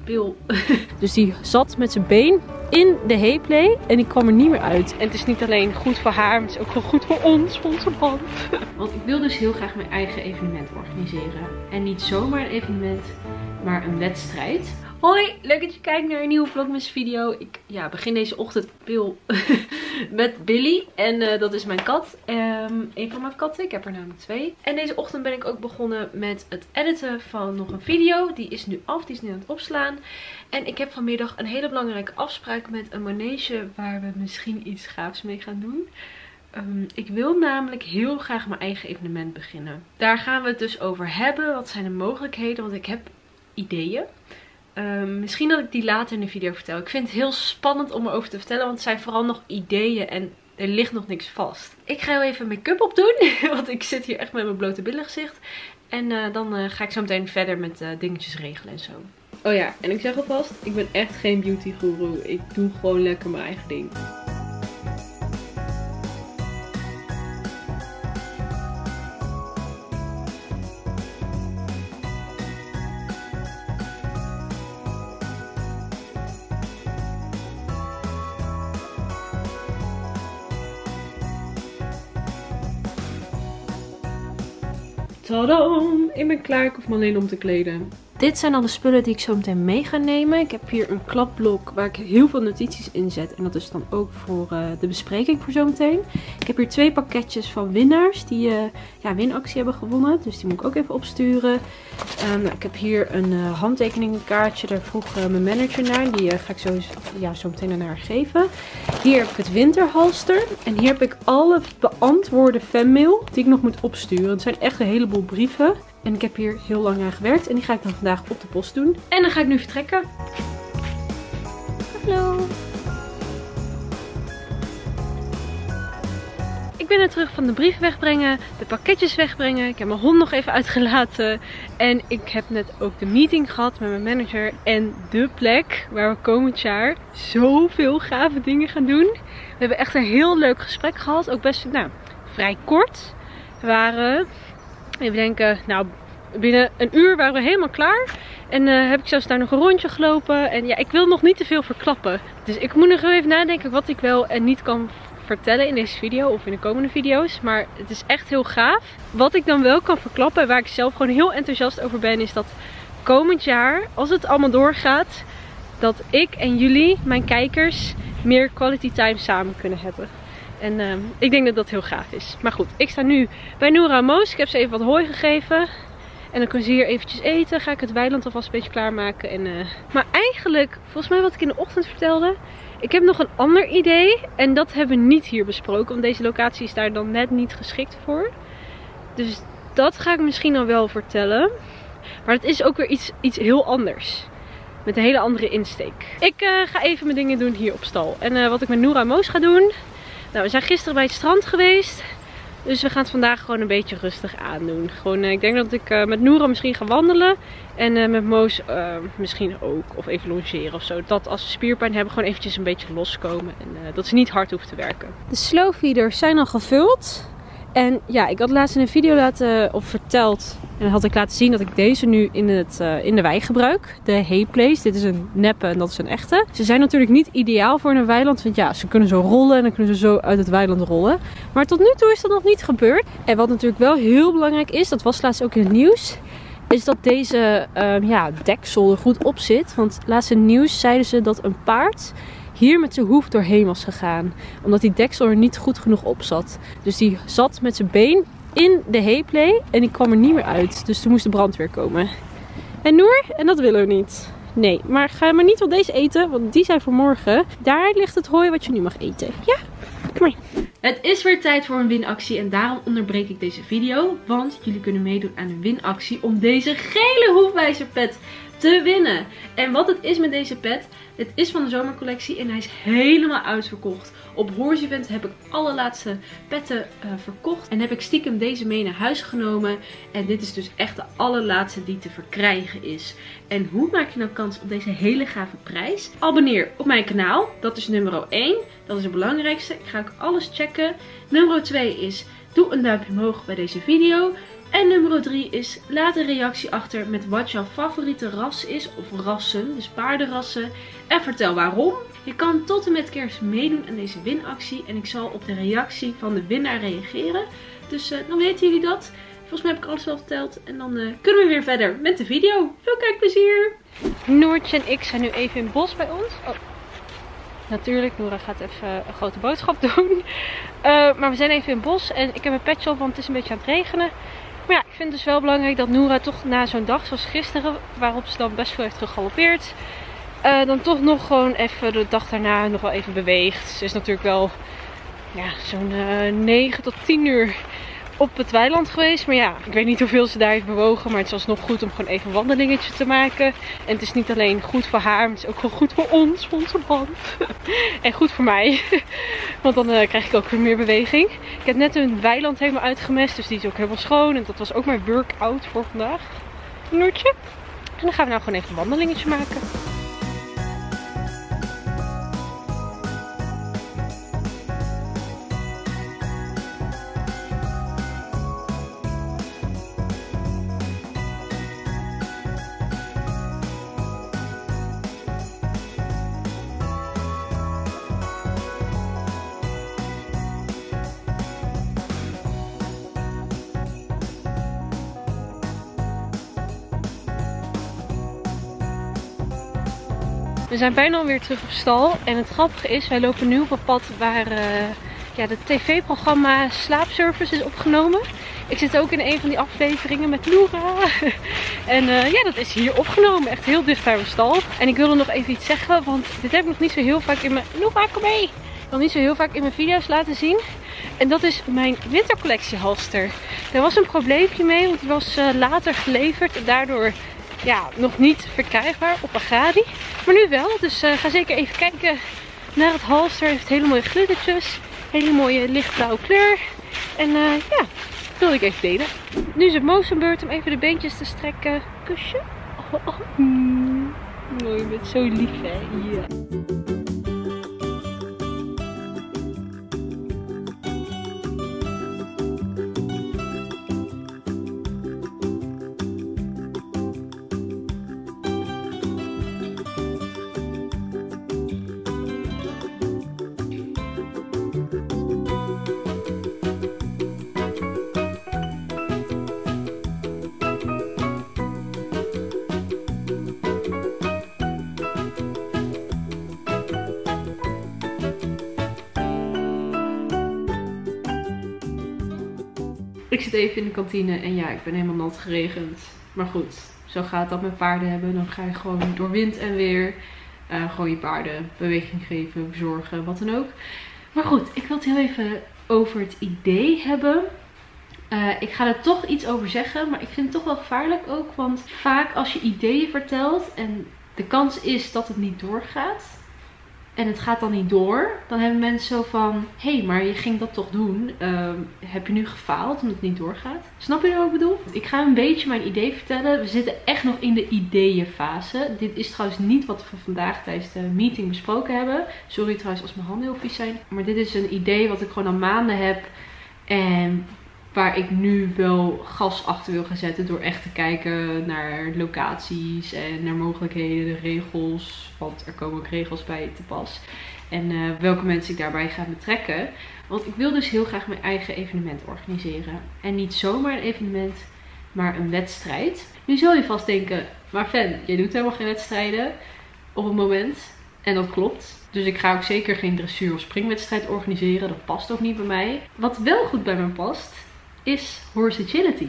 pil. Dus die zat met zijn been in de Heyplay en die kwam er niet meer uit. En het is niet alleen goed voor haar, maar het is ook wel goed voor ons, voor onze band. Want ik wil dus heel graag mijn eigen evenement organiseren. En niet zomaar een evenement, maar een wedstrijd. Hoi, leuk dat je kijkt naar een nieuwe Vlogmas video. Ik begin deze ochtend met Billy. En dat is mijn kat. Een van mijn katten. Ik heb er namelijk 2. En deze ochtend ben ik ook begonnen met het editen van nog een video. Die is nu af. Die is nu aan het opslaan. En ik heb vanmiddag een hele belangrijke afspraak met een manege waar we misschien iets gaafs mee gaan doen. Ik wil namelijk heel graag mijn eigen evenement beginnen. Daar gaan we het dus over hebben. Wat zijn de mogelijkheden? Want ik heb ideeën. Misschien dat ik die later in de video vertel. Ik vind het heel spannend om erover te vertellen. Want het zijn vooral nog ideeën en er ligt nog niks vast. Ik ga heel even make-up opdoen. Want ik zit hier echt met mijn blote billen gezicht. En dan ga ik zo meteen verder met dingetjes regelen en zo. Oh ja, en ik zeg alvast, ik ben echt geen beauty guru. Ik doe gewoon lekker mijn eigen ding. Tadam! Ik ben klaar. Ik hoef me alleen om te kleden. Dit zijn dan de spullen die ik zo meteen mee ga nemen. Ik heb hier een klapblok waar ik heel veel notities in zet. En dat is dan ook voor de bespreking voor zometeen. Ik heb hier 2 pakketjes van winnaars die winactie hebben gewonnen. Dus die moet ik ook even opsturen. Ik heb hier een handtekeningkaartje. Daar vroeg mijn manager naar. Die ga ik zo meteen aan haar geven. Hier heb ik het winterhalster. En hier heb ik alle beantwoorde fanmail die ik nog moet opsturen. Het zijn echt een heleboel brieven. En ik heb hier heel lang aan gewerkt. En die ga ik dan vandaag op de post doen. En dan ga ik nu vertrekken. Hallo. Ik ben er terug van de brief wegbrengen. De pakketjes wegbrengen. Ik heb mijn hond nog even uitgelaten. En ik heb net ook de meeting gehad met mijn manager. En de plek waar we komend jaar zoveel gave dingen gaan doen. We hebben echt een heel leuk gesprek gehad. Ook best vrij kort. We waren... Even denken, binnen een uur waren we helemaal klaar. En heb ik zelfs daar nog een rondje gelopen. En ja, ik wil nog niet te veel verklappen. Dus ik moet nog even nadenken wat ik wel en niet kan vertellen in deze video of in de komende video's. Maar het is echt heel gaaf. Wat ik dan wel kan verklappen en waar ik zelf gewoon heel enthousiast over ben, is dat komend jaar, als het allemaal doorgaat, dat ik en jullie, mijn kijkers, meer quality time samen kunnen hebben. En ik denk dat dat heel gaaf is. Maar goed, ik sta nu bij Noora en Moos. Ik heb ze even wat hooi gegeven. En dan kunnen ze hier eventjes eten. Ga ik het weiland alvast een beetje klaarmaken. Maar eigenlijk, volgens mij wat ik in de ochtend vertelde. Ik heb nog een ander idee. En dat hebben we niet hier besproken. Want deze locatie is daar dan net niet geschikt voor. Dus dat ga ik misschien dan wel vertellen. Maar het is ook weer iets heel anders. Met een hele andere insteek. Ik ga even mijn dingen doen hier op stal. En wat ik met Noora en Moos ga doen... we zijn gisteren bij het strand geweest. Dus we gaan het vandaag gewoon een beetje rustig aandoen. Gewoon, ik denk dat ik met Noora misschien ga wandelen. En met Moos misschien ook. Of even longeren of zo. Dat als ze spierpijn hebben gewoon eventjes een beetje loskomen. En dat ze niet hard hoeven te werken. De slowfeeders zijn al gevuld. En ja, ik had laatst in een video verteld. En dan had ik laten zien dat ik deze nu in de wei gebruik. De Heyplays. Dit is een neppe en dat is een echte. Ze zijn natuurlijk niet ideaal voor een weiland. Want ja, ze kunnen zo rollen en dan kunnen ze zo uit het weiland rollen. Maar tot nu toe is dat nog niet gebeurd. En wat natuurlijk wel heel belangrijk is, dat was laatst ook in het nieuws, is dat deze deksel er goed op zit. Want laatst in het nieuws zeiden ze dat een paard hier met zijn hoef doorheen was gegaan. Omdat die deksel er niet goed genoeg op zat. Dus die zat met zijn been in de Heyplay en die kwam er niet meer uit. Dus toen moest de brandweer komen. En Noor, en dat willen we niet. Nee, maar ga maar niet op deze eten, want die zijn voor morgen. Daar ligt het hooi wat je nu mag eten. Ja, kom maar. Het is weer tijd voor een winactie en daarom onderbreek ik deze video. Want jullie kunnen meedoen aan een winactie om deze gele hoefwijzerpet te winnen. En wat het is met deze pet, het is van de zomercollectie en hij is helemaal uitverkocht. Op Horse Event heb ik alle laatste petten verkocht en heb ik stiekem deze mee naar huis genomen. En dit is dus echt de allerlaatste die te verkrijgen is. En hoe maak je nou kans op deze hele gave prijs? Abonneer op mijn kanaal, dat is nummer 1. Dat is het belangrijkste. Ik ga ook alles checken. Nummer 2 is, doe een duimpje omhoog bij deze video. En nummer 3 is: laat een reactie achter met wat jouw favoriete ras is. Of rassen, dus paardenrassen. En vertel waarom. Je kan tot en met kerst meedoen aan deze winactie. En ik zal op de reactie van de winnaar reageren. Dus dan weten jullie dat. Volgens mij heb ik alles wel verteld. En dan kunnen we weer verder met de video. Veel kijkplezier! Noortje en ik zijn nu even in het bos bij ons. Oh. Natuurlijk, Noora gaat even een grote boodschap doen. Maar we zijn even in het bos. En ik heb mijn petje op, want het is een beetje aan het regenen. Maar ja, ik vind het dus wel belangrijk dat Noora toch na zo'n dag zoals gisteren, waarop ze dan best veel heeft gegalopeerd, dan toch nog gewoon even de dag daarna nog wel even beweegt. Ze is natuurlijk wel ja, zo'n 9 tot 10 uur op het weiland geweest. Maar ja, ik weet niet hoeveel ze daar heeft bewogen. Maar het was nog goed om gewoon even een wandelingetje te maken. En het is niet alleen goed voor haar, maar het is ook gewoon goed voor ons, voor onze band. En goed voor mij. Want dan krijg ik ook weer meer beweging. Ik heb net een weiland helemaal uitgemest. Dus die is ook helemaal schoon. En dat was ook mijn workout voor vandaag. Noortje. En dan gaan we nou gewoon even een wandelingetje maken. We zijn bijna alweer terug op stal. En het grappige is, wij lopen nu op een pad waar ja, de tv-programma Slaapservice is opgenomen. Ik zit ook in een van die afleveringen met Noora. En ja, dat is hier opgenomen. Echt heel dicht bij mijn stal. En ik wilde nog even iets zeggen, want dit heb ik nog niet zo heel vaak in mijn... Noora, kom mee! Nog niet zo heel vaak in mijn video's laten zien. En dat is mijn wintercollectie halster. Daar was een probleempje mee, want die was later geleverd. En daardoor ja, nog niet verkrijgbaar op Agadi. Maar nu wel, dus ga zeker even kijken naar het halster. Het heeft hele mooie glittertjes. Hele mooie lichtblauwe kleur. En ja, dat wilde ik even delen. Nu is het Mo's beurt om even de beentjes te strekken. Kusje. Oh, oh. Oh, je bent zo lief, hè. Ja. Ik zit even in de kantine en ja, ik ben helemaal nat geregend. Maar goed, zo gaat dat met paarden hebben. Dan ga je gewoon door wind en weer gewoon je paarden beweging geven, verzorgen, wat dan ook. Maar goed, ik wil het heel even over het idee hebben. Ik ga er toch iets over zeggen, maar ik vind het toch wel gevaarlijk ook. Want vaak als je ideeën vertelt en de kans is dat het niet doorgaat en het gaat dan niet door, dan hebben mensen zo van, hé, maar je ging dat toch doen. Heb je nu gefaald omdat het niet doorgaat? Snap je wat ik bedoel? Ik ga een beetje mijn idee vertellen. We zitten echt nog in de ideeënfase. Dit is trouwens niet wat we vandaag tijdens de meeting besproken hebben. Sorry trouwens als mijn handen heel vies zijn. Maar dit is een idee wat ik gewoon al maanden heb. En waar ik nu wel gas achter wil gaan zetten door echt te kijken naar locaties en naar mogelijkheden, de regels. Want er komen ook regels bij te pas. En welke mensen ik daarbij ga betrekken. Want ik wil dus heel graag mijn eigen evenement organiseren. En niet zomaar een evenement, maar een wedstrijd. Nu zul je vast denken, maar Fen, jij doet helemaal geen wedstrijden op het moment. En dat klopt. Dus ik ga ook zeker geen dressuur of springwedstrijd organiseren. Dat past ook niet bij mij. Wat wel goed bij me past, is horse agility.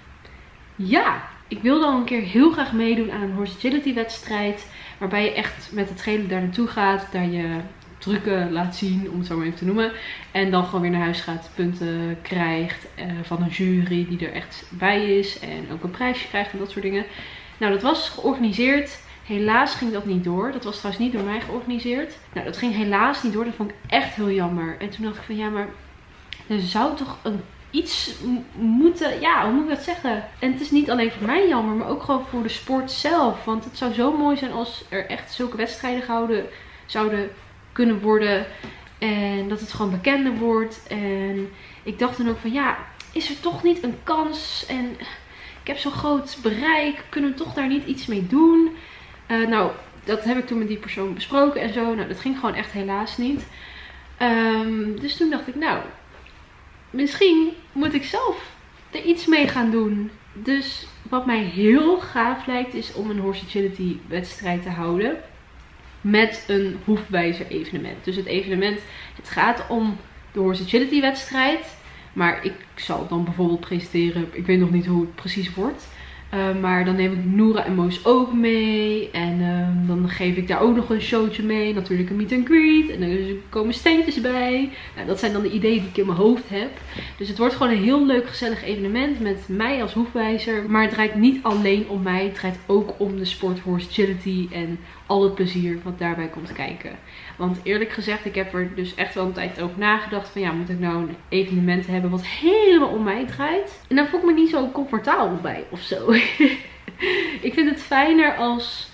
Ja, ik wilde al een keer heel graag meedoen aan een horse agility wedstrijd. Waarbij je echt met het gele daar naartoe gaat. Daar je trucken laat zien, om het zo maar even te noemen. En dan gewoon weer naar huis gaat, punten krijgt van een jury die er echt bij is. En ook een prijsje krijgt en dat soort dingen. Nou, dat was georganiseerd. Helaas ging dat niet door. Dat was trouwens niet door mij georganiseerd. Nou, dat ging helaas niet door. Dat vond ik echt heel jammer. En toen dacht ik van, ja, maar er zou toch iets moeten, ja, hoe moet ik dat zeggen? En het is niet alleen voor mij jammer, maar ook gewoon voor de sport zelf. Want het zou zo mooi zijn als er echt zulke wedstrijden gehouden zouden kunnen worden. En dat het gewoon bekender wordt. En ik dacht dan ook van, ja, is er toch niet een kans? En ik heb zo'n groot bereik. Kunnen we toch daar niet iets mee doen? Nou, dat heb ik toen met die persoon besproken en zo. Nou, dat ging gewoon echt helaas niet. Dus toen dacht ik, nou, misschien moet ik zelf er iets mee gaan doen. Dus wat mij heel gaaf lijkt is om een Horse Agility wedstrijd te houden. Met een hoefwijzer evenement. Dus het evenement, het gaat om de Horse Agility wedstrijd. Maar ik zal dan bijvoorbeeld presenteren. Ik weet nog niet hoe het precies wordt. Maar dan neem ik Noora en Moos ook mee. En dan geef ik daar ook nog een showtje mee. Natuurlijk een meet and greet. En er komen standjes bij. Nou, dat zijn dan de ideeën die ik in mijn hoofd heb. Dus het wordt gewoon een heel leuk gezellig evenement. Met mij als hoefwijzer. Maar het draait niet alleen om mij. Het draait ook om de sport Horse Agility. En al het plezier wat daarbij komt kijken. Want eerlijk gezegd, ik heb er dus echt wel een tijd over nagedacht. Van ja, moet ik nou een evenement hebben wat helemaal om mij draait? En daar voel ik me niet zo comfortabel bij of zo. Ik vind het fijner als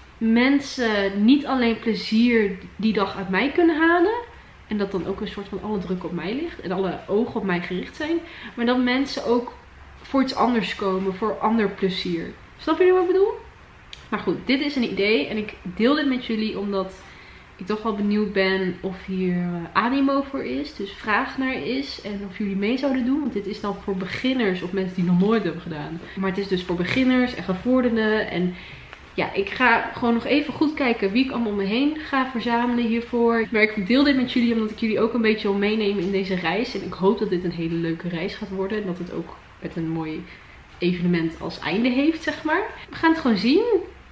mensen niet alleen plezier die dag uit mij kunnen halen. En dat dan ook een soort van alle druk op mij ligt. En alle ogen op mij gericht zijn. Maar dat mensen ook voor iets anders komen. Voor ander plezier. Snap jullie wat ik bedoel? Maar goed, dit is een idee. En ik deel dit met jullie omdat ik toch wel benieuwd ben of hier animo voor is. Dus vraag naar is. En of jullie mee zouden doen. Want dit is dan voor beginners of mensen die nog nooit hebben gedaan. Maar het is dus voor beginners en gevorderden. En ja, ik ga gewoon nog even goed kijken wie ik allemaal om me heen ga verzamelen hiervoor. Maar ik deel dit met jullie omdat ik jullie ook een beetje wil meenemen in deze reis. En ik hoop dat dit een hele leuke reis gaat worden. En dat het ook met een mooi evenement als einde heeft, zeg maar. We gaan het gewoon zien.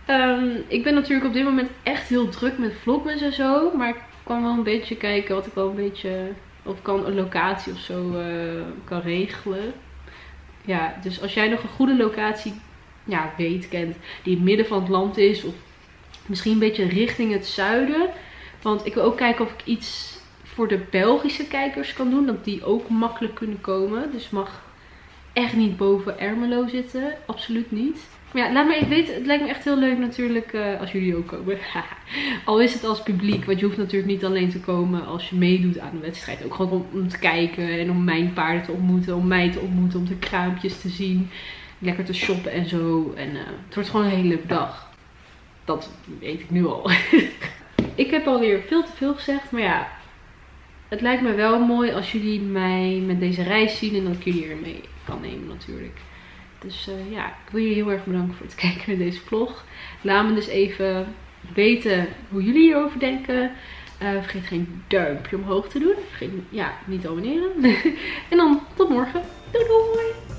Ik ben natuurlijk op dit moment echt heel druk met vlogmas en zo. Maar ik kan wel een beetje kijken wat ik wel een beetje... Of ik kan een locatie of zo kan regelen. Ja, dus als jij nog een goede locatie kent. Die in het midden van het land is. Of misschien een beetje richting het zuiden. Want ik wil ook kijken of ik iets voor de Belgische kijkers kan doen. Dat die ook makkelijk kunnen komen. Dus mag echt niet boven Ermelo zitten. Absoluut niet. Maar ja, laat me even weten. Het lijkt me echt heel leuk natuurlijk als jullie ook komen. Al is het als publiek. Want je hoeft natuurlijk niet alleen te komen als je meedoet aan de wedstrijd. Ook gewoon om te kijken en om mijn paarden te ontmoeten. Om mij te ontmoeten. Om de kraampjes te zien. Lekker te shoppen en zo. En het wordt gewoon een hele leuke dag. Dat weet ik nu al. Ik heb alweer veel te veel gezegd. Maar ja, het lijkt me wel mooi als jullie mij met deze reis zien. En dat ik jullie er mee kan nemen natuurlijk. Dus ja, ik wil jullie heel erg bedanken voor het kijken naar deze vlog. Laat me dus even weten hoe jullie hierover denken. Vergeet geen duimpje omhoog te doen. Vergeet niet te abonneren. En dan tot morgen. Doei doei!